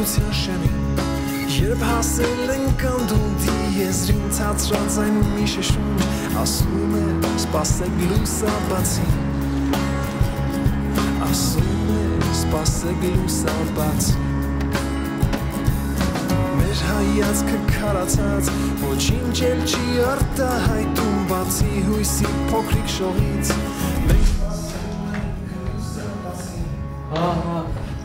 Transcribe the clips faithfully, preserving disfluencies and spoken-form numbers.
Գիտության շեմին Երբ հասել ենք անդունդի եզրին Ցածրած այն մի շշունջ Ասում է սպասեք լուսաբացին Ասում է սպասեք լուսաբացին Մեր հայացքը քարացած Ոչինչ էլ չի արտահայտում Բացի հույսի փոքրիկ շողից Մենք սպասում ենք լուսաբացին Հա, հա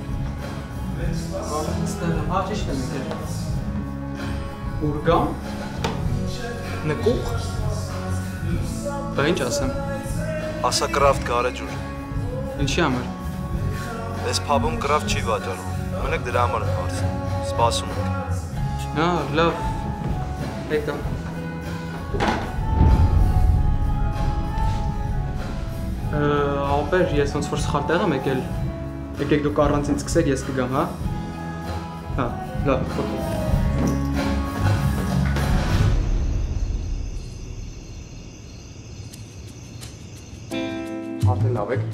Հա, ճիշտ եմ եկել Ուրգամ Նկուղ Բա ինչ ասեմ Ասա կրավտ գարեջուր Ինչի համար Ես փաբում կրավտ չի վաճառում Մենակ դրա համար եմ հարցը Սպասում ենք Հա, լավ Եկա Ապեր, ես ոնց որ սխալ տեղ եմ եկել Եկեք դուք առանց ինձ սկսեք, ես կգամ, հա Հա, լավ, օքեյ Արդեն լավ եք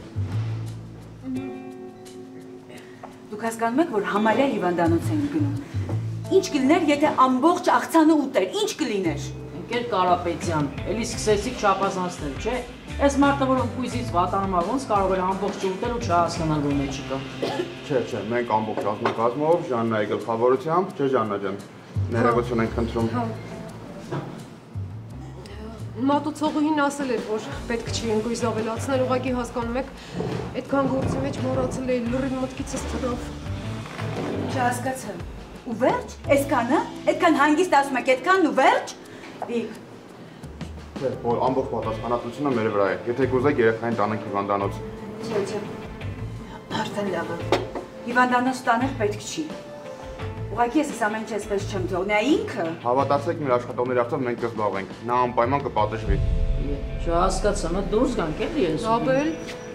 Դուք հասկանում եք, որ համարյա հիվանդանոց են գնում Ինչ կլիներ, եթե ամբողջ աղցանը ուտեր, ինչ կլիներ Ընկեր Կարապետյան, էլի սկսեցիք չափազանցնել, չէ Այս մարդը, որ ընկույզից վատանում է, ոնց կարող էր ամբողջ ուտել ու չհասկանալ, որ մեջ չկա։ Չէ, չէ, մենք ամբողջ ռազմակազմով, Ժաննայի գլխավորությամբ, չէ Ժաննա ջան, ներողություն ենք խնդրում։ Մատուցողուհին ասել էր, որ պետք չի ընկույզ ավելացնել, ուղղակի հասկանում եք, այդքան գործի մեջ մոռացել էի լրիվ մտքիցս թռավ։ Չհասկացա։ Ու վերջ, այսքանը, այդքան հանգիստ ասում եք, այդքան ու վերջ։ Վիկ Չէ, որ ամբողջ պատասխանատվությունը մեր վրա է։ Եթե կուզեք երեխային տանենք հիվանդանոց։ Չէ, չէ։ Արդեն լավ է։ Հիվանդանոց տանել պետք չի։ Ուղղակի ես ամեն ինչ այսպես չեմ թողնի, այ ինքը։ Հավատացեք, մեր աշխատողների արդյոք մենք կզբաղվենք։ Նա անպայման կպատժվի։ Չհասկացա, մա դուրս գանք էլի ես։ Աբել։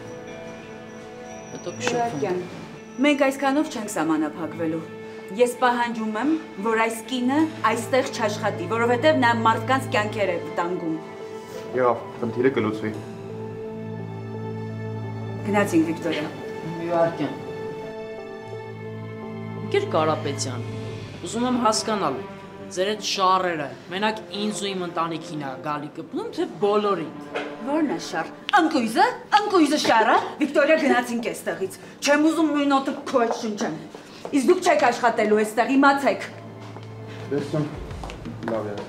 Հետո կշփվենք։ Մենք այսքանով չենք սահմանափակվելու։ Ես պահանջում եմ, որ այս կինը այստեղ չաշխատի, որովհետև նա մարդկանց կյանքեր է վտանգում։ Եղավ, խնդիրը կլուծվի։ Գնացինք Վիկտորիա։ Իհարկե։ Ընկեր Կարապետյան, ուզում եմ հասկանալ, ձեր այդ շարերը մենակ ինձ ու իմ ընտանիքին է գալի կպնում, թե բոլորին։ Որն է շար։ Ընկույզը, ընկույզը շարը, Վիկտորիա գնացինք այստեղից։ Չեմ ուզում նույն օդը քո հետ շնչեմ։ Իսկ դուք չեք աշխատելու այստեղ, իմացեք։ Տեսնում, լավ է։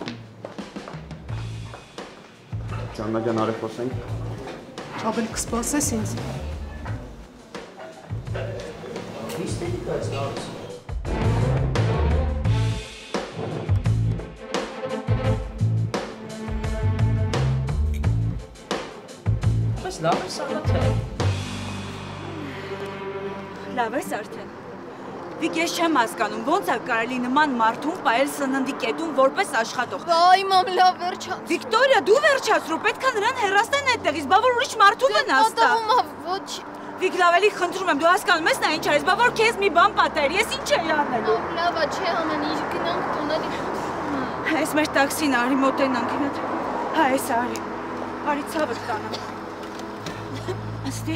Ժաննա ջան, արի խոսենք։ Աբել կսպասես ինձ։ Հիստերիկա ես լավս։ Բայց լավ ես արդեն։ Լավ ես արդեն։ Վիկ, ես չեմ հասկանում, ոնց է կարելի նման մարդուն պայել սննդի կետում որպես աշխատող։ Վայ, մամ, լավ վերջաց։ Վիկտորիա, դու վերջացրու, պետք է նրան հեռացնեն այդտեղից, բա որ ուրիշ մարդու գնաս տա։ Ոչ։ Վիկ, լավ էլի խնդրում եմ, դու հասկանում ես նա ինչ արես, բա որ քեզ մի բան պատերի, ես ինչ էի անելու։ Լավ է, չէ, ամեն ինչ գնանք տունելի խնդրում եմ։ Այս մեր տաքսին արի մոտենանք, հա, այս արի, արի ցավը տանեմ։ Աստի։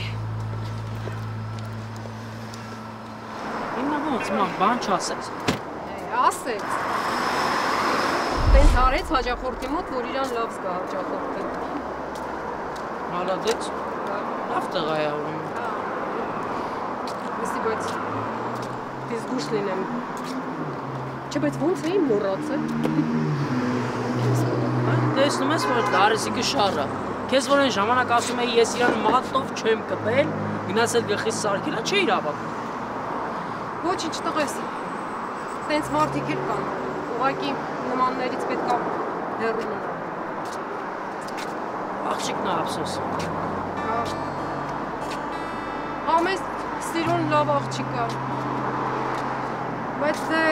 Ոնց մամ, բան չասեց։ Ասեց։ Տենց արեց հաճախորդի մոտ, որ իրան լավ զգա հաճախորդը։ Հալադեց, լավ տղա է ուրեմն։ Լսի, բայց ես զգուշ լինեմ։ Չէ, բայց ոնց էի մոռացել։ Տեսնում ես, որ Լարիսիկը շառը։ Քեզ որ այն ժամանակ ասում էի, ես իրան մատով չեմ կպել, գնացել գլխիս սարքելա, չէ իրավական։ Ոչինչ տղես, տենց մարդիկ էլ կան, ուղղակի նմաններից պետք է հեռու մնալ։ Աղջիկն է ափսոս։ Ամես սիրուն լավ աղջիկ կա, բայց դե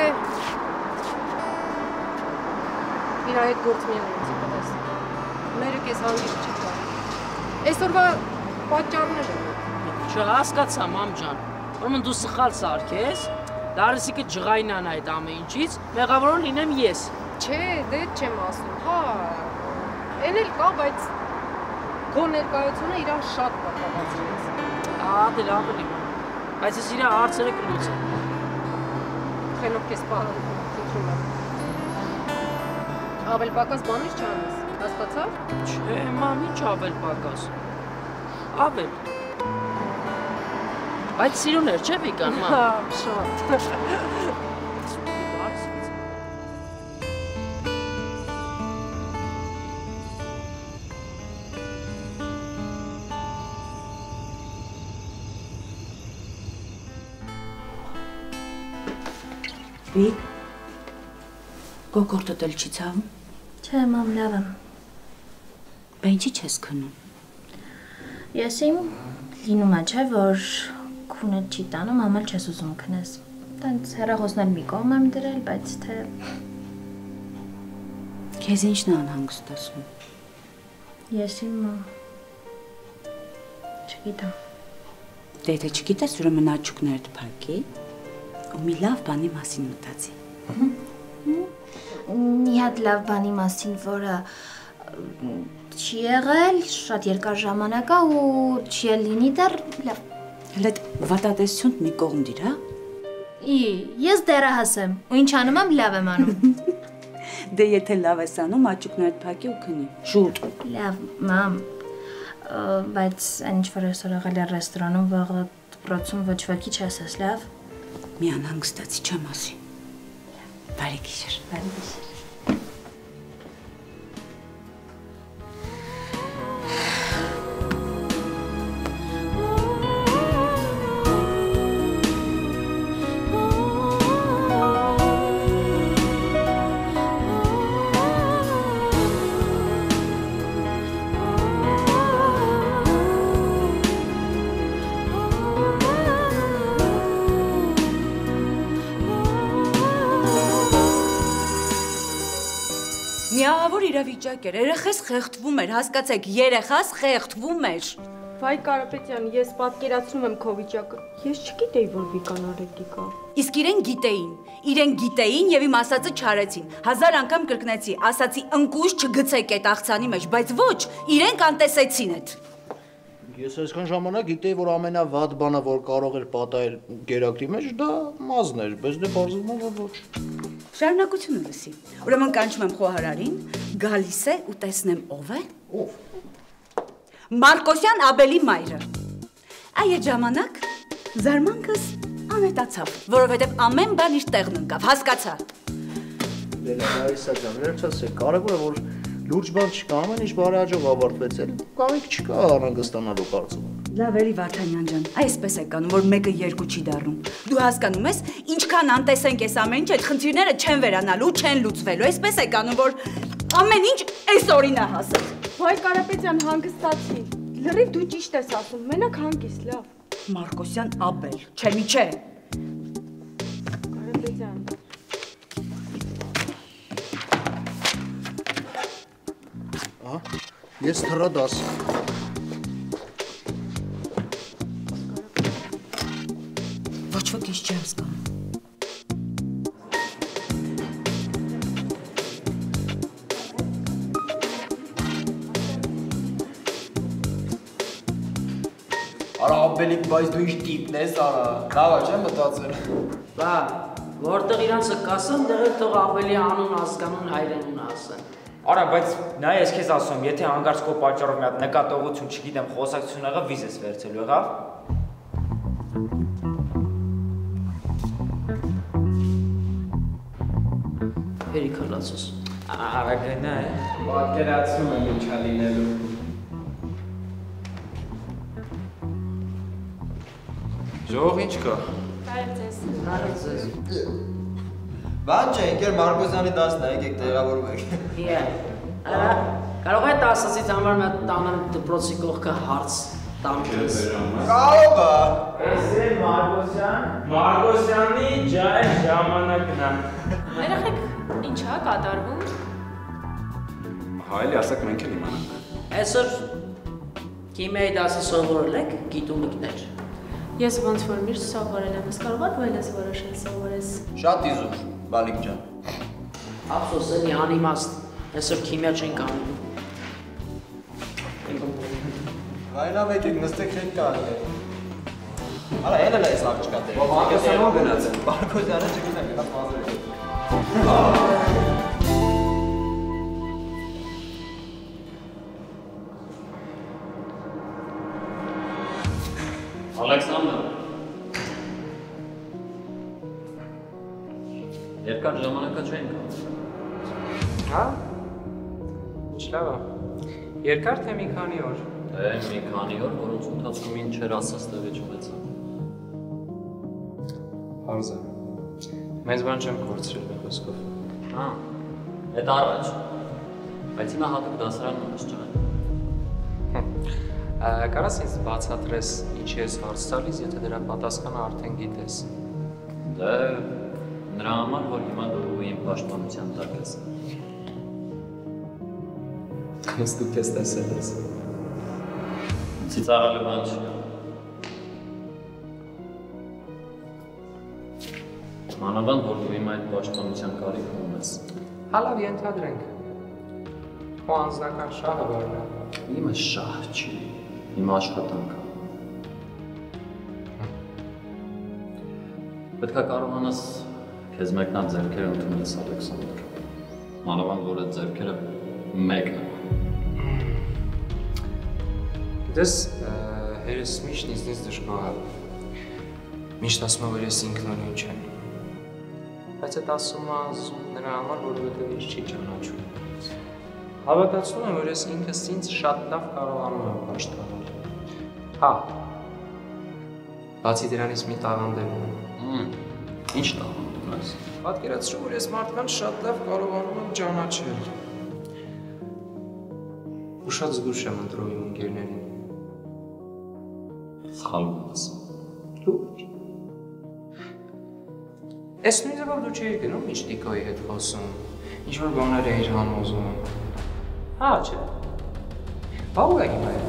իր այդ գործ մի ունեցի տղես, մերը կեզ հանգիստ չի կա, այսօրվա պատճառներ եմ։ Չհասկացա, մամ ջան, ուրեմն դու սխալ սարքես, Լարիսիկը ջղայնան այդ ամեն ինչից, մեղավորը լինեմ ես։ Չէ, դե չեմ ասում, հա, են էլ կա, բայց քո ներկայությունը իրան շատ պատահացրեց։ Ա, դե լավ էլի, բայց ես իրա հարցերը կլուծեմ։ Խենով քեզ պահան խնդրում եմ։ Ավել պակաս բաներ չանես, հասկացա՞ր։ Չէ, մամ, ինչ ավել պակաս։ Ավել։ Բայց սիրուներ չէ Վիկան, մամ։ Հա, շատ։ Վիկ, կոկորդդ էլ չի ցավում։ Չէ, մամ, լավ եմ։ Բա ինչի չես քնում։ Ես իմ լինում է, չէ, որ քունդ չի տանում, ամալ չես ուզում քնես։ Տենց հեռախոսներ մի կողմ եմ դրել, բայց թե… Քեզ ինչն է անհանգստացնում։ Ես իմ… չգիտեմ։ Դե եթե չգիտես, ուրեմն աչուկներդ փակի ու մի լավ բանի մասին մտածի։ Մի հատ լավ բանի մասին, որը չի եղել, շատ երկար ժամանակ է ու չի էլ լինի դեռ լավ։ Հələ վատատեսությունդ մի կողմ դիր, հա։ Ի, ես դեռահաս եմ, ու ինչ անում եմ, լավ եմ անում։ Դե եթե լավ ես անում, աչուկներդ փակի ու քնի։ Շուտ։ Լավ, մամ, բայց այն ինչ որ այսօր եղել է ռեստորանում, վաղը դպրոցում ոչ ոքի չասես, լավ։ Մի անհանգստացի չեմ ասի։ Բարի գիշեր։ Բարի գիշեր։ Միավոր իրավիճակ էր, երեխես խեղդվում էր, հասկացեք, երեխաս խեղդվում էր։ Վայ Կարապետյան, ես պատկերացնում եմ քո վիճակը։ Ես չգիտեի, որ Վիկան արեգի կա։ Իսկ իրեն գիտեին, իրեն գիտեին եւ իմ ասածը չարեցին։ Հազար անգամ կրկնեցի, ասացի ընկուշ չգցեք այդ աղցանի մեջ, բայց ոչ, իրենք անտեսեցին այդ։ Ես այսքան ժամանակ գիտեի, որ ամենավատ բանը, որ կարող էր պատահել գերակրի մեջ, դա մազն էր, բայց դե բարձվում է, որ ոչ։ Շարունակությունը լսի։ Ուրեմն կանչում եմ խոհարարին, գալիս է ու տեսնեմ ով է։ Ով։ Մարկոսյան Աբելի մայրը։ Այդ ժամանակ զարմանքս անհետացավ, որովհետև ամեն բան իր տեղն ընկավ, հասկացա։ Դե Լարիսա ջան, վերջացրեք, կարևորը որ լուրջ բան չկա, ամեն ինչ բարեհաջող ավարտվեց, էլ կամիք չկա անհանգստանալու կարծում եմ։ Լավ էլի Վարդանյան ջան, այսպես է կանում, որ մեկը երկու չի դառնում։ Դու հասկանում ես, ինչքան անտեսենք այս ամեն ինչ, այդ խնդիրները չեն վերանալու, չեն լուծվելու, այսպես է կանում, որ ամեն ինչ այս օրին է հասել։ Վայ Կարապետյան, հանգստացի։ Լրիվ դու ճիշտ ես ասում, մենակ հանգիստ, լավ։ Մարկոսյան Աբել, չէ՞ մի չէ։ Կարապետյան։ Ահա, ես թռադաս։ Ոչ ոք ինչ չեմ զգամ։ Արա Աբելիկ, բայց դու ինչ տիպն ես, արա, լավ է չեմ մտածել։ Բա, որտեղ իրանցը կասեն, դեղ էլ թող Աբելի անուն ազգանուն հայրենուն ասեն։ Արա, բայց նա ես քեզ ասում, եթե հանգարց քո պատճառով մի հատ նկատողություն, չգիտեմ, խոսակցություն եղավ, վիզ ես վերցելու եղավ։ Հերի քալացուս։ Արա գնա է։ Պատկերացնում եմ ինչա լինելու։ Ժողով ինչ կա։ Բարև ձեզ։ Բարև ձեզ։ Բան չէ, ինքեր Մարկոսյանի դասն է, եկեք տեղավորվեք։ Իե, արա, կարող է տասացից համար մի հատ տանեմ դպրոցի կողքը հարց տամ քեզ։ Կարող է։ Էս է Մարկոսյան, Մարկոսյանի ջայ ժամանակն է։ Երեխեք, ինչ է կատարվում։ Հա, էլի ասեք մենք էլ իմանանք։ Այսօր քիմիայի դասը սովորել եք գիտունիքներ։ Ես ոնց որ միշտ սովորել եմ, կարող է դու ես որոշել սովորես։ Շատ իզուր, Բալիկ ջան։ Ափսոս էլի անիմաստ, այսօր քիմիա չենք անում։ Վայնավ եկեք, նստեք հետ կարելի է։ Արա, էլ էլ այս աղջկա դեր։ Մարկոսյանը գնաց է։ Մարկոսյանը չգիտեմ, գնաց մազերը։ Ալեքսանդր։ Երկար ժամանակա չենք կա։ Հա? Ինչ լավ է։ Երկար թե մի քանի օր։ Թե մի քանի օր, որոնց ընթացքում ինչ էր ասած տեղի չունեցա։ Պարզ է։ Մեծ բան չեմ կորցրել մի խոսքով։ Հա, էդ առաջ։ Բայց հիմա հատուկ դասարանում ես ջան։ Կարաս ինձ բացատրես ինչի ես հարց տալիս, եթե դրա պատասխանը արդեն գիտես։ Դե նրա համար, որ հիմա դու իմ պաշտպանության տակ ես։ Ես դու քեզ տեսել ես։ Ծիծաղալու բան չի։ Մանավանդ, որ դու իմ այդ պաշտպանության կարիք ունես։ Հալավ ենթադրենք։ Քո անձնական շահը որն է։ Իմը շահ չի, իմ աշխատանքը։ Պետք է կարողանաս քեզ մեկնած ձեռքերը ընդունես, Ալեքսանդր։ Մանավանդ, որ այդ ձեռքերը մեկն է։ Գիտես, հերս միշտ ինձնից դժգոհ է։ Միշտ ասում է, որ ես ինքնուրույն չեմ։ Բայց այդ ասում է զուտ նրա համար, որովհետև ինձ չի ճանաչում։ Հավատացնում եմ, որ ես ինքս ինձ շատ լավ կարողանում եմ պաշտպանել։ Հա։ Բացի դրանից մի տաղանդ եմ ունեմ։ Ինչ տաղանդ ունես։ Պատկերացրու, որ ես մարդկանց շատ լավ կարողանում եմ ճանաչել։ Ու շատ զգույշ եմ ընտրում իմ ընկերներին։ Սխալվում ես։ Լուրջ։ Էս նույն ձևով դու չէիր գնում միշտ Տիկոյի հետ խոսում, ինչ-որ բաներ էիր համոզում։ Հա, չէ։ Բա ու է հիմա է։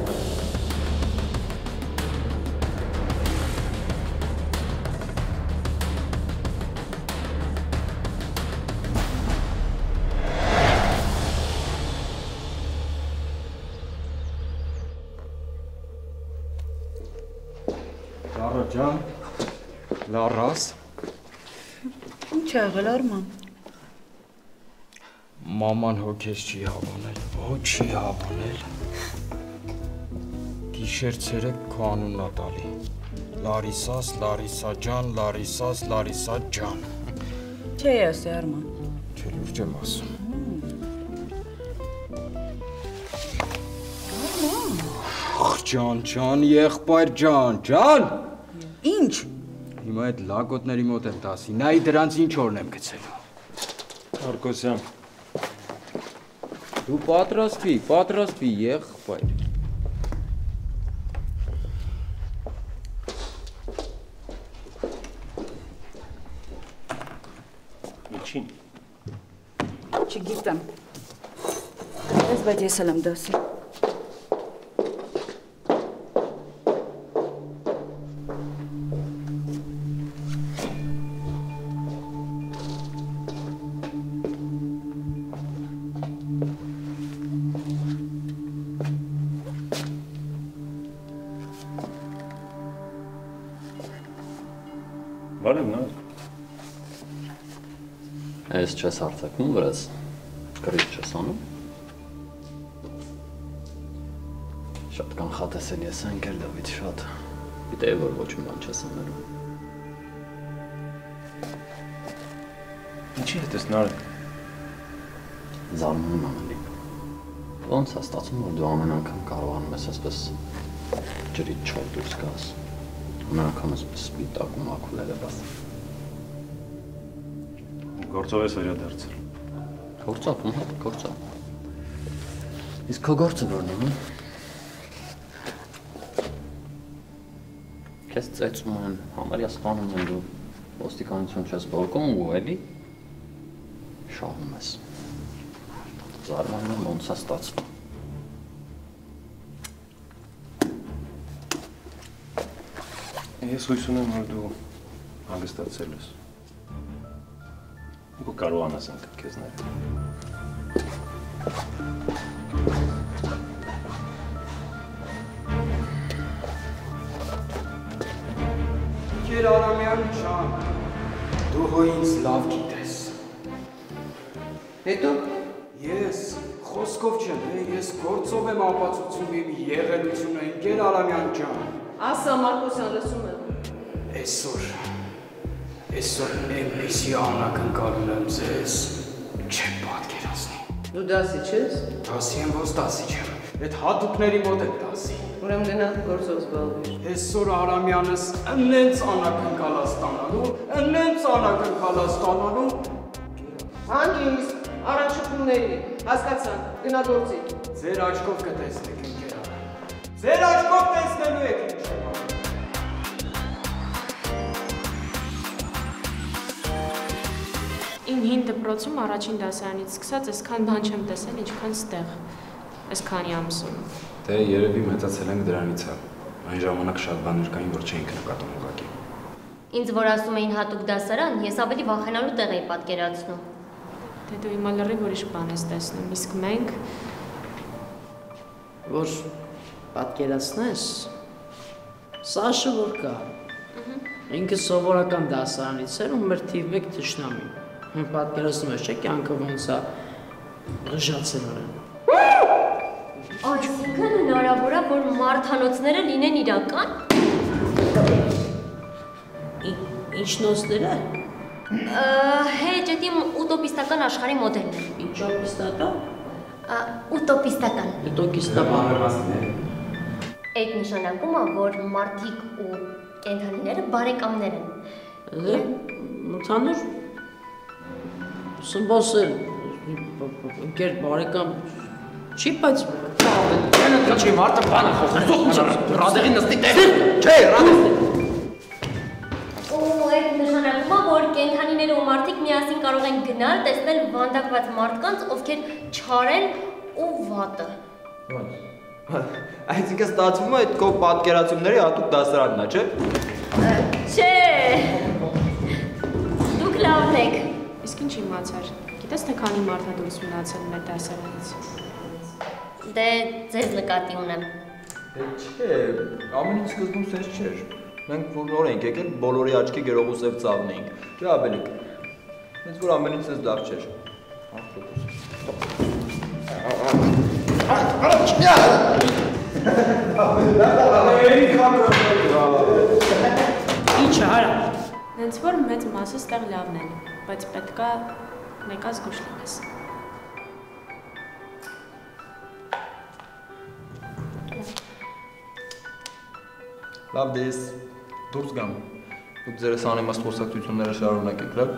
Լարա ջան, լարաս։ Ինչ է եղել Արման։ Մաման հո քեզ չի հավանել, ոչ չի հավանել։ Գիշեր ցերեկ քո անունն ա տալի։ Լարիսաս, Լարիսա ջան, Լարիսաս, Լարիսա ջան։ Չէ ասի Արման։ Չէ, լուրջ եմ ասում։ Ախ ջան, ջան, եղբայր ջան, ջան։ Ինչ։ Հիմա այդ լագոտների մոտ եմ տասի, նայի դրանց ինչ օրն եմ գցելու։ Մարկոսյան։ Դու պատրաստվի, պատրաստվի, եղբայր։ Ինչին։ Չգիտեմ։ Ես բայց ես էլ եմ դասի։ Բարև նա։ Ես չես հարցակնում վրաս, կրիչ չես անում։ Շատ կանխատեսել ես ընկել Դավիթ, շատ։ Գիտեի, որ ոչ մի բան չես անելու։ Ինչի հետ ես նարեկ։ Զարմանում եմ ալի։ Ոնց է ստացվում, որ դու ամեն անգամ կարողանում ես այսպես ջրից չոր դուրս գաս։ Ամեն անգամ այսպես սպիտակ ու մաքուր երևաս։ Գործով ես վերադարձել։ Գործով, հա, գործով։ Իսկ քո գործը որն է, հա։ Քեզ ծեծում են, համարյա սպանում են, դու ոստիկանություն չես բորկում ու էլի շահում ես։ Զարմանում եմ, ոնց է ստացվում։ Ես հույս ունեմ, որ դու հանգստացել ես։ Ու կարողանաս ընկել քեզ ներել։ ընկեր Արամյան ջան, դու հո ինձ լավ գիտես։ Հետո Ես խոսքով չեմ, ես գործով եմ ապացուցում իմ եղելությունը, ընկեր Արամյան ջան։ Ասա Մարկոսյան, լսում եմ։ Այսօր, այսօր այնպիսի անակնկալում եմ ձեզ, չեմ պատկերացնի։ Դու դասի չես։ Դասի եմ, ոչ դասի չեմ, այդ հատուկների մոտ եմ դասի։ Ուրեմն գնա գործով զբաղվիր։ Այսօր Արամյանս ընենց անակնկալա ստանալու, ընենց անակնկալա ստանալու։ Հանգիստ, առանց շփումների, հասկացան, գնա գործի։ Ձեր աչքով կտեսնեք ընկեր Արամ։ Ձեր աչքով տեսնելու եք ինչ եմ անում։ Իմ հին դպրոցում առաջին դասարանից սկսած այսքան բան չեմ տեսել, ինչքան ստեղ, այսքանի ամսում։ Դե երևի մեծացել ենք դրանից է։ Այն ժամանակ շատ բաներ կային, որ չէինք նկատում ուղղակի։ Ինձ որ ասում էին հատուկ դասարան, ես ավելի վախենալու տեղ էի պատկերացնում։ Դե դու հիմա լրիվ ուրիշ բան ես տեսնում, իսկ մենք որ պատկերացնես, Սաշը որ կա, ինքը սովորական դասարանից էր ու մեր թիվ մեկ թշնամին, պատկերացնում ես չէ կյանքը ոնց է ղժացել օրեն։ Այսինքն հնարավոր է, որ մարդանոցները լինեն իրական։ Ինչ նոցները։ Հեչ էդ իմ ուտոպիստական աշխարհի մոդելն է։ Ինչոպիստական։ Ուտոպիստական։ Ուտոպիստական։ Այդ նշանակում է, որ մարդիկ ու կենդանիները բարեկամներ են։ Դե ընդհանուր սմբոսել ընկեր բարեկամ չի, բայց Ինչի մարդը բանը խոսում, ռադեղի նստի տեղ, չէ, ռադեղի։ Ու այդ նշանակում է, որ կենդանիները ու մարդիկ միասին կարող են գնալ, տեսնել վանդակված մարդկանց, ովքեր չար են ու վատը։ Այսինքն ստացվում է այդ քո պատկերացումների հատուկ դասարանն է, չէ։ Չէ։ Դուք լավն եք։ Իսկ ինչ իմացար։ Գիտես թե քանի մարդ է դուրս մնացել մեր դասարանից։ Դե ձեզ նկատի ունեմ։ Դե չէ, ամեն ինչ սկզբում սենց չէր։ Մենք որ նոր ենք եկել, բոլորի աչքի գերող ու սև ծավն էինք։ Չէ, Աբելիկ։ Հենց որ ամեն ինչ սենց լավ չէր։ Ինչ արա։ Հենց որ մեծ մասը ստեղ լավն են, բայց պետքա մեկ ազգուշ լինես։ Լավ դես, դուրս գամ, դուք ձերս անիմաստ խոսակցությունները շարունակեք, լավ։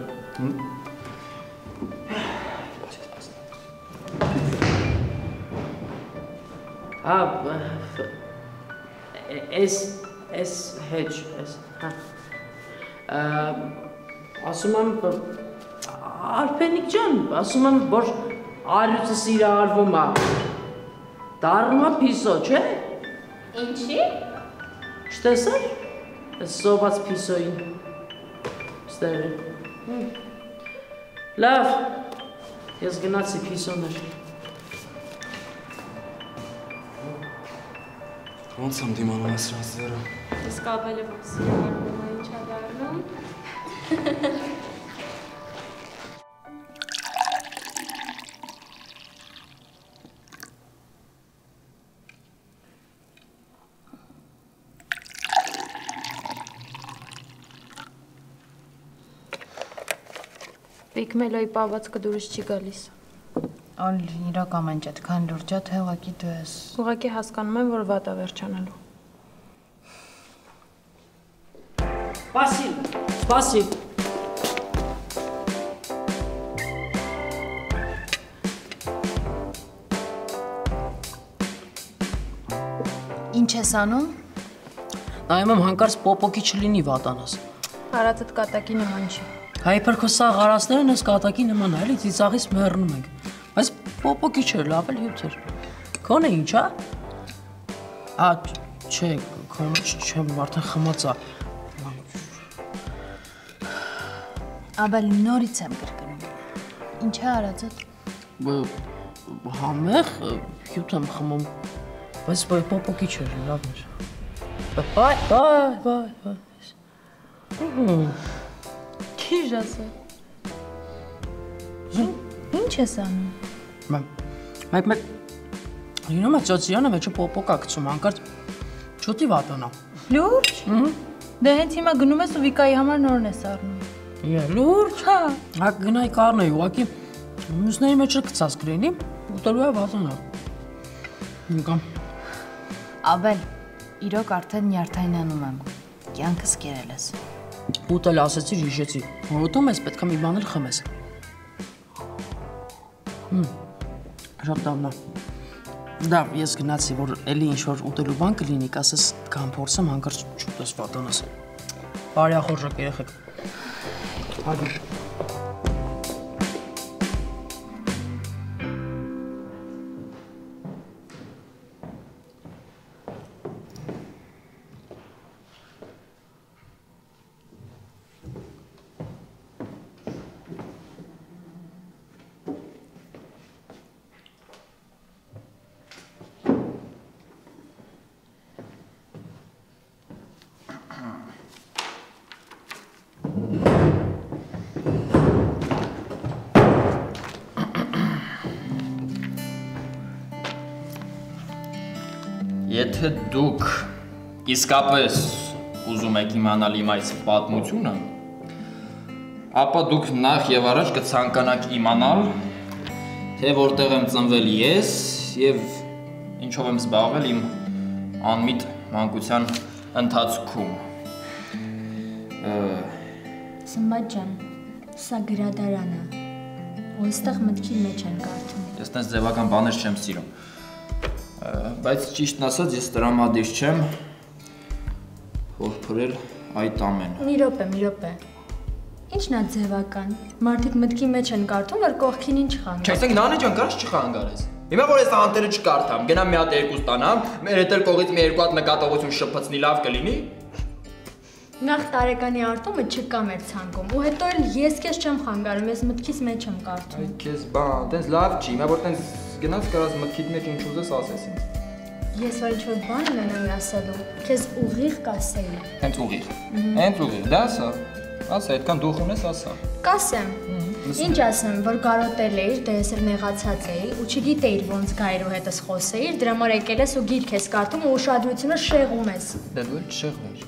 Հա, ես, ես հեչ, ես, հա, ասում եմ, Արփենիկ ջան, ասում եմ, որ արյուծս իրարվում է, դառնում է պիսո, չէ։ Ինչի։ Չտեսար, ես սոված պիսոյին, ստեղի։ Լավ, ես գնացի պիսոներ։ Ոնց եմ դիմանում ես սրանց ձերը։ Իսկ ավելի որ սիրակարնում է ինչ է դառնում։ Պիկմելոյի պավացքը դուրս չի գալիս։ Ալ իրական ինչ այդքան լուրջ է, թե ուղղակի դու ես։ Ուղղակի հասկանում եմ, որ վատ է վերջանալու։ Սպասի, սպասի։ Ինչ ես անում։ Նայում եմ հանկարծ պոպոկի չլինի վատանաս։ Արածդ կատակի նման չի։ Հայփր քո սաղ արածներն ես կատակի նման է, էլի ծիծաղից մեռնում ենք։ Բայց պոպոկի չէր, լավ էլ հյութ էր։ Քոնը ինչ է։ Ա, չէ, քոնը չեմ, արդեն խմած է։ Աբել նորից եմ կրկնում։ Ինչ է արածդ։ Համեղ հյութ եմ խմում, բայց պոպոկի չէր, լավ էր։ Բայ, բայ, բայ, բայ։ Քիչ ասա։ Ինչ ես անում։ Մեկ մեկ Լինում է ծոցյանը մեջը պոպոկա գցում, հանկարծ չոտի վատանա։ Լուրջ։ Դե հենց հիմա գնում ես ու Վիկայի համար նորն ես առնում։ Է, լուրջ։ Հա։ Հա գնայի կառնեի, ուղղակի մյուսների մեջ գցած գրենի, ուտելու է վատանա։ Ինքան։ Աբել, իրոք արդեն նյարդայնանում եմ։ Կյանքս կերել ես։ Ուտել ասեցի, հիշեցի։ Որոտում ես պետք է մի բան էլ խմես։ Շատ լավն է։ Դա ես գնացի, որ էլի ինչ-որ ուտելու բան կլինի, կասես կամ փորձեմ հանկարծ չուտես վատանաս։ Բարյախորժակ երեխեք։ Հագի։ Եթե դուք իսկապես ուզում եք իմանալ իմ այս պատմությունը, ապա դուք նախ եւ առաջ կցանկանաք իմանալ, թե որտեղ եմ ծնվել ես եւ ինչով եմ զբաղվել իմ անմիտ մանկության ընթացքում։ Սմբատ ջան, սա գրադարան է, ու այստեղ մտքի մեջ են կարդում։ Ես տես ձևական բաներ չեմ սիրում։ Բայց ճիշտն ասած ես տրամադիր չեմ փորփրել այդ ամենը։ Մի րոպե, մի րոպե։ Ինչն է ձևական։ Մարդիկ մտքի մեջ են կարդում, որ կողքին ինչ խանգարես։ Չէ, ասենք Նանե ջան, կարաս չխանգարես։ Հիմա որ ես անտերը չկարդամ, գնամ մի հատ երկու ստանամ, մեր հետ էլ կողից մի երկու հատ նկատողություն շփացնի լավ կլինի։ Նախ տարեկանի արտումը չկա մեր ցանկում, ու հետո էլ ես քեզ չեմ խանգարում, ես մտքիս մեջ եմ կարդում։ Այ քեզ բան, տենց լավ չի, հիմա որ տենց գնաց կարաս մտքիդ մեջ ինչ ուզես ասես ինձ։ Ես որ ինչ-որ բան ունենայի ասելու, քեզ ուղիղ կասեի։ Հենց ուղիղ։ Հենց ուղիղ, դա ասա։ Ասա, այդքան դուխ ունես, ասա։ Կասեմ։ Ինչ ասեմ, որ կարոտել էիր, դե ես էլ նեղացած էի, ու չգիտեիր ոնց գայրու հետս խոսեիր, դրա համար եկել ես ու գիրք ես կարդում ու ուշադրությունը շեղում ես։ Դե դու էլ չշեղվեիր։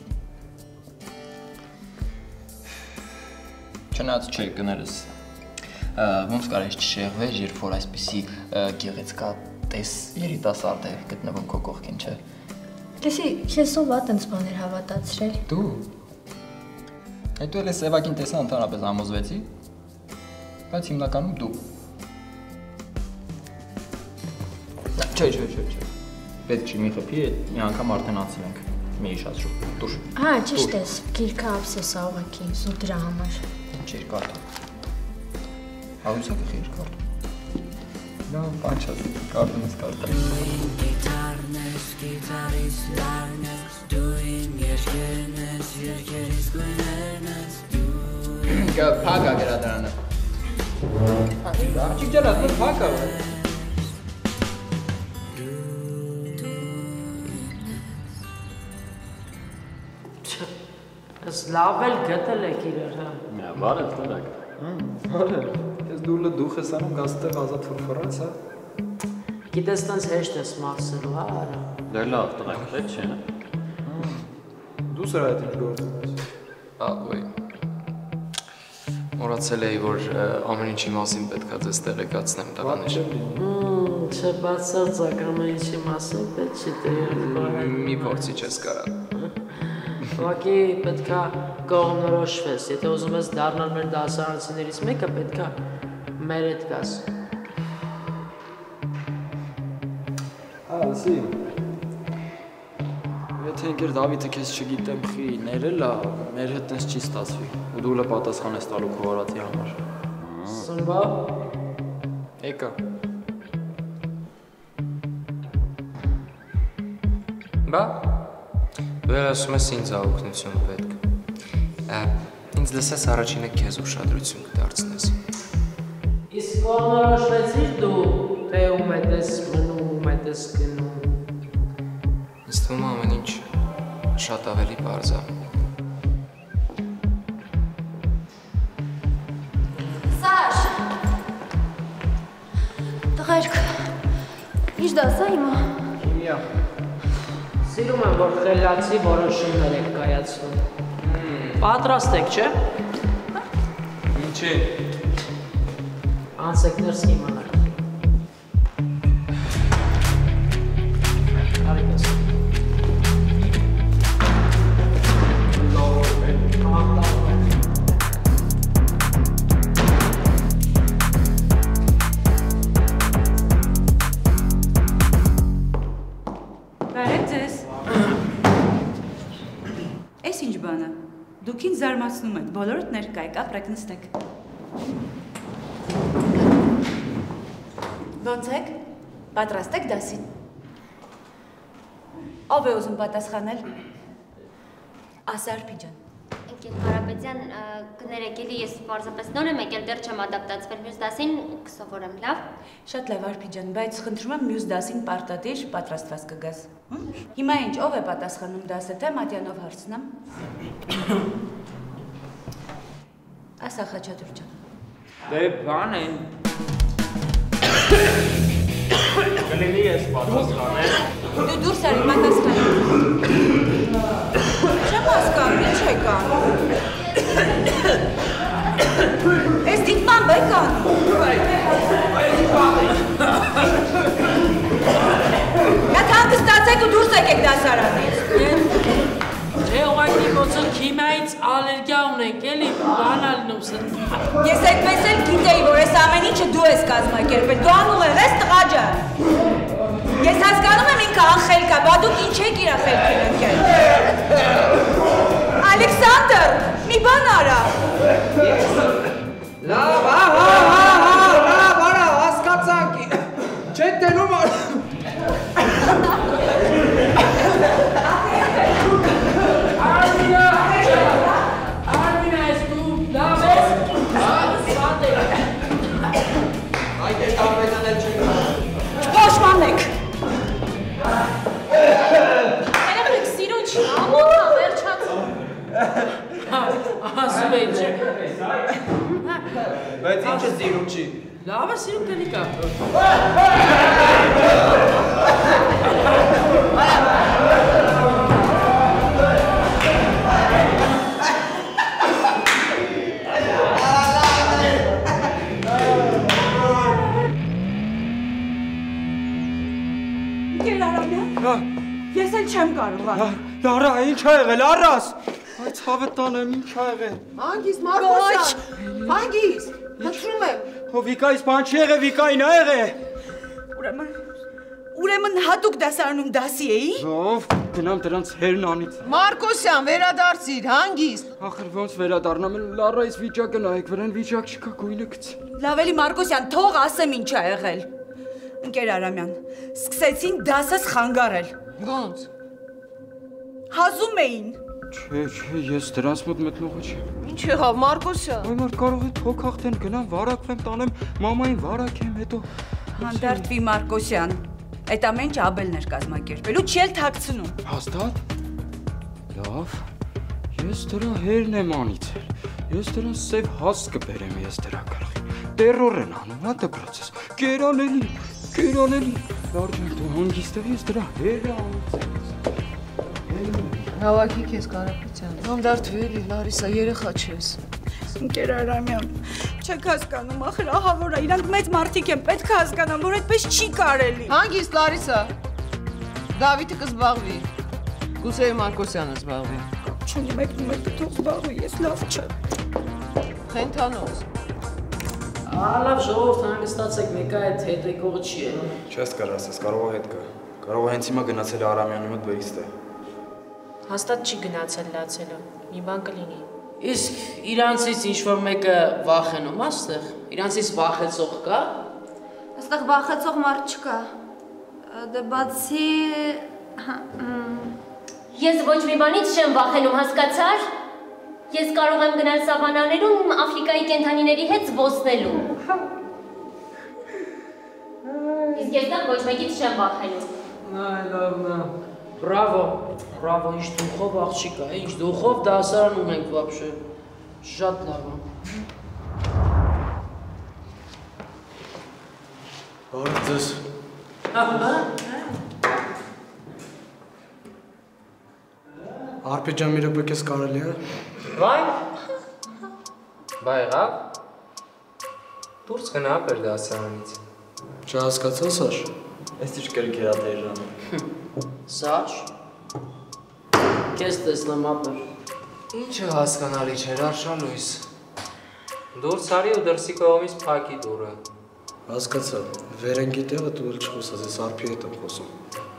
Չնայած չէ կներես։ Ոնց կարես չշեղվեիր, երբ որ այսպիսի գեղեցկատես երիտասարդ է գտնվում քո կողքին, չէ։ Լսի, քեզ ով է տենց բաներ հավատացրել։ Դու։ Հետո էլ ես Սևակին տեսա ընդհանրապես համոզվեցի, բայց հիմնականում դու։ Չէ, չէ, չէ, չէ։ Պետք չի մի խփի, մի անգամ արդեն անցել ենք։ Մի իշացրու, դուր։ Հա, ճիշտ ես, գիրքը ափսոս ա ուղղակի, զուտ դրա համար։ Ինչ էր կարդում։ Հավուսակը խիր կարդում։ Լավ, բան չաս, կարդում ես կարդում։ Գիտարնես, գիտարիս լարնես, դու իմ երկերնես, երկերիս գույներնես, դու։ Կա փակա գրադարանը։ Աղջիկ ջան, ասում փակա։ Ես լավ էլ գտել եք իրար, հա։ Մյա, բարև, տորակ։ Բարև, ես դուլը դուխ ես անում գաստեղ ազատ ֆրֆրած, հա։ Գիտես տենց հեշտ ես մաքսելու, հա, արա։ Դե լավ, տղակ, պետք չէ։ Դու սրա հետ ինչ գործում ես։ Ահոյ։ Մոռացել էի, որ ամեն ինչի մասին պետք է ձեզ տեղեկացնեմ տղաներ։ Չբացարձակ ամեն ինչի մասին պետք չի տեղեկացնել։ Մի փորձի չես կարա։ Ուղղակի պետք է կողմնորոշվես, եթե ուզում ես դառնալ մեր դասարանցիներից մեկը, պետք է մեր հետ գաս։ Ա, լսի։ Եթե ընկեր Դավիթը քեզ չգիտեմ խի ներել է, մեր հետ տենց չի ստացվի, ու դու լը պատասխան ես տալու քո արածի համար։ Սմբա։ Եկա։ Բա։ Դու էլ ասում ես ինձ օգնություն պետք։ Ինձ լսես առաջինը քեզ ուշադրություն կդարձնես։ Իսկ կողմնորոշվեցիր դու, թե ում հետ ես մնում, ում հետ ես գնում։ Ինձ թվում է ամեն ինչ շատ ավելի պարզ է։ Ինչ դաս է հիմա։ Քիմիա։ Սիրում եմ, որ խելացի որոշումներ եք կայացնում։ Պատրաստ եք, չէ՞։ Ինչի։ Անցեք ներս իմանալ։ Արիկաս։ Բարև ձեզ։ Էս ինչ բան է։ Դուք ինձ զարմացնում եք, բոլորդ ներկա եք, ապրեք նստեք։ Ոնց եք։ Պատրաստ եք դասին։ Ով է ուզում պատասխանել։ Ասար Փիջան։ Ընկեր Կարապետյան, կներեք, էլի ես պարզապես նոր եմ եկել, դեռ չեմ ադապտացվել մյուս դասին, կսովորեմ, լավ։ Շատ լավ Արփիջան, բայց խնդրում եմ մյուս դասին պարտադիր պատրաստված կգաս։ Հիմա ինչ, ով է պատասխանում դասը, թե Մատյանով հարցնեմ։ Ասա Խաչատուր ջան։ Դե բան են։ Կլինի ես պատասխանել։ Դու դուրս արի պատասխան։ Չեմ հասկանում, ինչ եք անում։ Էս դիտման բեք անում։ Գադ հանգստացեք ու դուրս եկեք դասարանից։ Չէ, ուղղակի ոնցը քիմիայից ալերգիա ունենք, էլի բանալ նումսը։ Ես այդպես էլ գիտեի, որ այս ամեն ինչը դու ես կազմակերպել, դու անուղեղ ես տղա ջան։ Ես հասկանում եմ ինքը անխելք է, բա դուք ինչ եք իրա խելքին ընկել։ Ալեքսանդր, մի բան արա։ Լավ, հա, հա, հա, հա, լավ, արա, հասկացանք։ Չէ տենում արա։ Արմինա, Արմինա, ես դու լավ ես, սատ է։ Այդ է Կարապետյան էլ չեք։ Փոշմանեք։ Երեխեք սիրուն չի, ամոթա վերջացում։ Ասում էի չէ։ Բայց ինչը սիրում չի։ Լավ է սիրում կլիկա։ Գեր Արամյան, ես էլ չեմ կարողանում։ Լարա, ինչ ա եղել, առաս։ Այդ ցավը տանեմ, ինչ ա եղել։ Հանգիստ Մարկոսյան, հանգիստ, հտրում եմ։ Հո Վիկայից բան չի եղել, Վիկային ա եղել։ Ուրեմն, ուրեմն հատուկ դասարանում դասի էի։ Ով, գնամ դրանց հերնանից։ Մարկոսյան, վերադարձիր, հանգիստ։ Ախր ոնց վերադառնամ, Լարայից վիճակը նայեք, վրան վիճակ չկա, գույնը գցի։ Լավ էլի Մարկոսյան, թող ասեմ ինչ ա եղել։ Ընկեր Արամյան, սկսեցին դասս խանգարել։ Ոնց։ Հազում էին։ Չէ, չէ, ես դրանց մոտ մտնողը չեմ։ Ինչ եղավ Մարկոսյան։ Այ մարդ կարող է թոք հաղթեն, գնամ վարակվեմ, տանեմ մամային վարակեմ, հետո Հանդարտվի Մարկոսյան։ Այդ ամեն ինչ Աբելն էր կազմակերպել ու չի էլ թաքցնում։ Հաստատ։ Լավ։ Ես դրա հերն եմ անիցել։ Ես դրան սև հաց կբերեմ ես դրա գլխին։ Տերոր են անում, հա դպրոցս։ Կերանելի, կերանելի։ Լարջան դու հանգիստ ես, ես դրա հերը անիցել։ Հավաքի քեզ Կարապետյան։ Հանդարտվի էլի Լարիսա, երեխա չես։ Ընկեր Արամյան, չեք հասկանում, ախր ահա որ է, իրանք մեծ մարդիկ են, պետք է հասկանան, որ այդպես չի կարելի։ Հանգիստ Լարիսա։ Դավիթը կզբաղվի։ Գուցե Մարկոսյանը զբաղվի։ Չունի մեկն մեկը թող զբաղվի, ես լավ չեմ։ Խենթանոց։ Լավ ժողովուրդ հանգստացեք, մեկը այդ հետ եկողը չի եղել։ Չես կար ասես, կարող է հետ գա։ Կարող է հենց հիմա գնացել է Արամյանի մոտ բերիստե։ Հաստատ չի գնացել լացելը, մի բան կլինի։ Իսկ իրանցից ինչ-որ մեկը վախենում է ստեղ, իրանցից վախեցող կա։ Այստեղ վախեցող մարդ չկա։ Դե բացի ես ոչ մի բանից չեմ վախենում, հասկացար։ Ես կարող եմ գնալ սավանաներում Աֆրիկայի կենդանիների հետ զբոսնելու։ Իսկ ես դա ոչ մեկից չեմ վախենում։ Այ լավ, նա։ Բրավո, բրավո, ինչ դուխով աղջիկ է, ինչ դուխով դասարան ունենք վաբշե, շատ լավ է։ Բարև ձեզ։ Արփի ջան, մի րոպե քեզ կարելի է։ Վայ։ Բայ ղավ։ Դուրս գնա բեր դասարանից։ Չհասկացա, Սաշ։ Այս ինչ կրիկ էր ատերժանը։ Սաշ։ Քեզ տեսնեմ ապեր։ Ինչը հասկանալի չէր, Արշա Լույս։ Դուրս արի ու դրսի կողմից փակի դուռը։ Հասկացա, վերենգի տեղը դու էլ չխոսած, ես Արփի հետ եմ խոսում։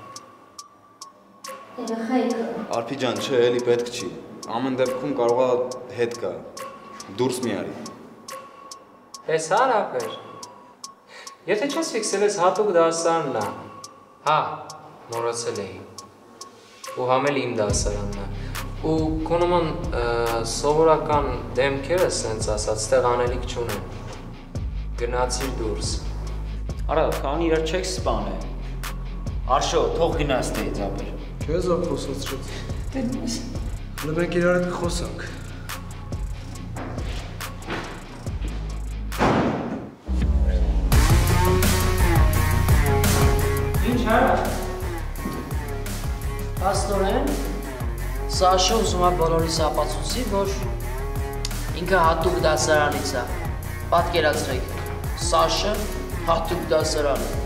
Երեխայքը։ Արփի ջան, չէ, էլի պետք չի։ Ամեն դեպքում կարող է հետ գա։ Դուրս մի արի։ Էս հարապեր։ Եթե չես ֆիքսել ես հատուկ դասարանն է։ Հա, մոռացել էի։ Ու համել իմ դասարանն է։ Ու քո նման սովորական դեմքերը սենց ասած տեղ անելիք չունեն։ Գնացիր դուրս։ Արա, քան իրար չեք սպանել։ Արշո, թող գնա ստեից ապեր։ Քեզ ով խոսացրեց։ Հələ մենք իրար հետ կխոսանք։ Ինչ արա։ Պաստորեն, Սաշը ուզում է բոլորիս ապացուցի, որ ինքը հատուկ դասարանից է։ Պատկերացրեք, Սաշը հատուկ դասարան է։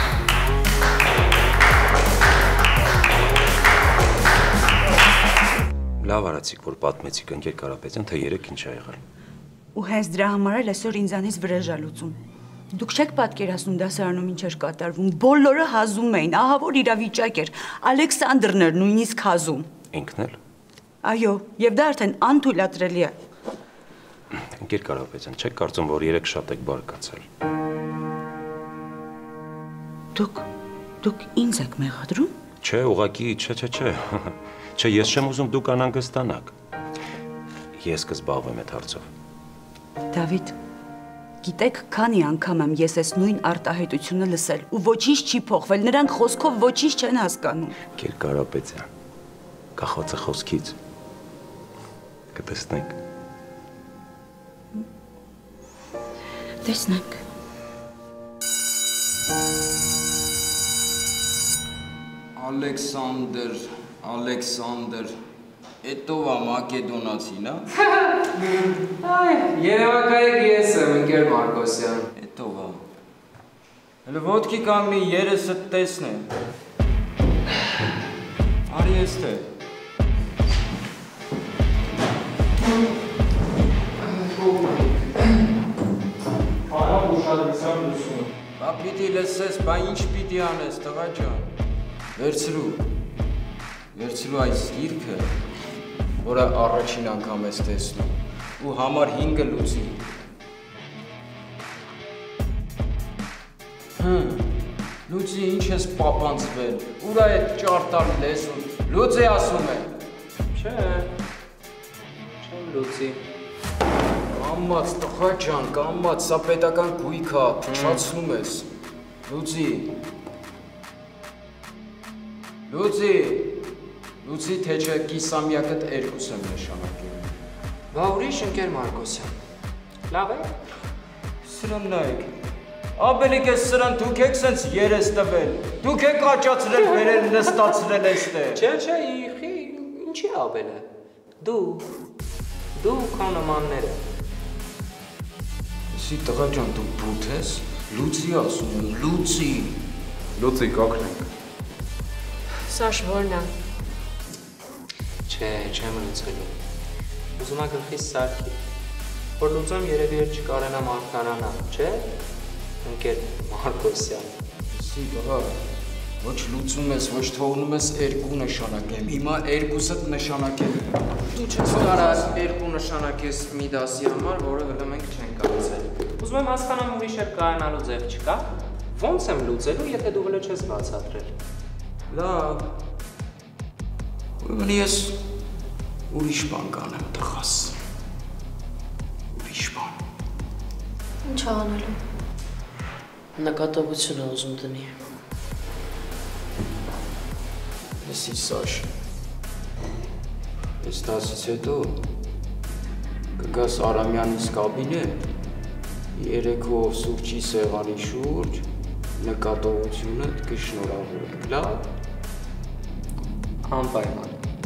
Լավ արացիք, որ պատմեցիք ընկեր Կարապետյան, թե երեք ինչ ա եղել։ Ու հենց դրա համար էլ այսօր ինձանից վրեժ ա լուծում։ Դուք չեք պատկերացնում դասարանում ինչ էր կատարվում, բոլորը հազում էին, ահա որ իրավիճակ էր, Ալեքսանդրն էր նույնիսկ հազում։ Ինքն էլ։ Այո, եւ դա արդեն անթույլատրելի է։ Ընկեր Կարապետյան, չեք կարծում, որ երեք շատ եք բարկացել։ Դուք, դուք ինձ եք մեղադրում։ Չէ, ուղղակի, չէ, չէ, չէ։ Չէ, ես չեմ ուզում դուք անհանգստանաք։ Ես կզբաղվեմ այդ հարցով։ Դավիթ, գիտեք, քանի անգամ եմ ես այս նույն արտահայտությունը լսել ու ոչինչ չի փոխվել, նրանք խոսքով ոչինչ չեն հասկանում։ Ընկեր Կարապետյան, կախված է խոսքից։ Կտեսնենք։ Տեսնենք։ Ալեքսանդր, Ալեքսանդր, էտով է Մակեդոնացին, հա։ Այ, երևակայեք ես եմ, ընկեր Մարկոսյան։ Էտով է։ Հələ ոտքի կանգնի երեսը տեսնեմ։ Արի էստե։ Արամ ուշադրության լուսում։ Բա պիտի լսես, բա ինչ պիտի անես, տղա ջան։ Վերցրու, վերցրու այս գիրքը, որը առաջին անգամ ես տեսնում, ու համար հինգը լուծի։ Հմ, լուծի ինչ ես պապանցվել, ուրա է ճարտալ լեսուն, լուծի ասում է։ Չէ, չեմ լուծի։ Կամաց, տղա ջան, կամաց, սա պետական գույք է, փչացնում ես, լուծի։ Լուծի, լուծի թե չէ կիսամյակդ երկուս եմ նշանակել։ Բա ուրիշ ընկեր Մարկոսյան, լավ է։ Սրան նայեք, աբելիք ես սրան դուք եք սենց երես տվել, դուք եք աճացրել վերել նստացրել էստե։ Չէ, չէ, իխի, ինչի աբել է, դու, դու քո նմանները։ Սի տղա ջան դու բութ ես, լուծի ասում եմ, լուծի։ Լուծի կօգնենք։ Սաշ որն է։ Չէ, չեմ լուծելու։ Ուզում ա գլխիս սարքի։ Որ լուծեմ երևի էր չկարենա մարգարանա, չէ։ Ընկեր Մարկոսյան։ Սի տղա, ոչ լուծում ես, ոչ թողնում ես երկու նշանակեմ, հիմա երկուսդ նշանակեմ։ Դու չես կարած երկու նշանակես մի դասի համար, որը հələ մենք չենք անցել։ Ուզում եմ հասկանամ ուրիշ էր կարենալու ձև չկա։ Ոնց եմ լուծելու, եթե դու հələ չես բացատրել։ Լավ, ուրեմն ես ուրիշ բան կանեմ տղաս, ուրիշ բան։ Ինչ անելու։ Նկատողություն է ուզում տնի։ Լսի Սաշ, ես դասից հետո կգաս Արամյանից կաբինետ, երեքով սուրճի սեղանի շուրջ, նկատողությունդ կշնորհավորեմ։ Լավ։ Անպայման։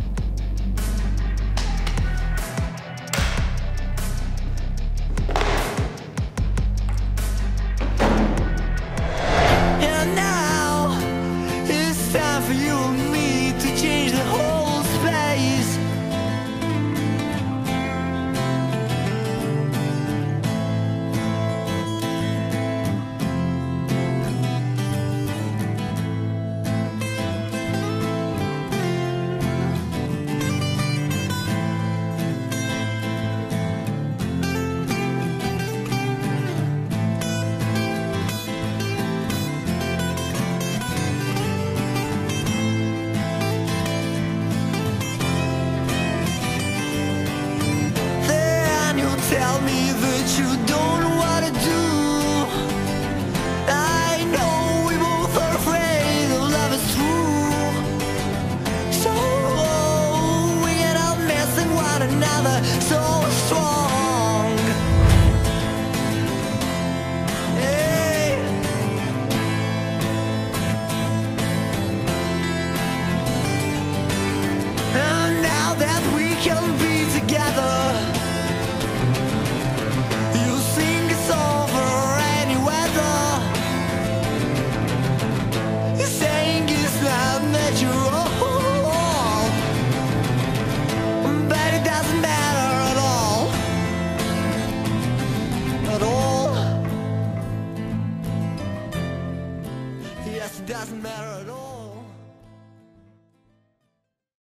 Tell me that you don't know what to do. I know we both are afraid of love is true. So we get out missing one another so strong. Hey. And now that we can be together, doesn't matter at all.